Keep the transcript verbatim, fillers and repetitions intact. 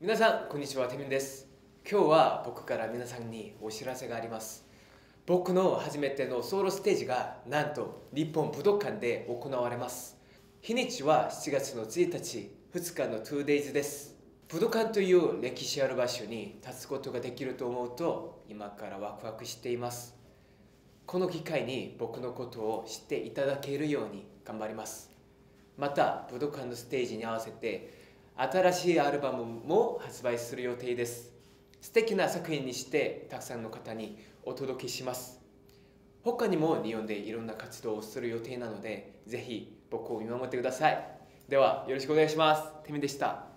皆さんこんにちは、テミンです。今日は僕から皆さんにお知らせがあります。僕の初めてのソロステージがなんと日本武道館で行われます。日にちはしちがつのついたち、ふつかの ツーデイズ です。武道館という歴史ある場所に立つことができると思うと今からワクワクしています。この機会に僕のことを知っていただけるように頑張ります。また武道館のステージに合わせて新しいアルバムも発売する予定です。素敵な作品にしてたくさんの方にお届けします。他にも日本でいろんな活動をする予定なので、ぜひ僕を見守ってください。ではよろしくお願いします。テミでした。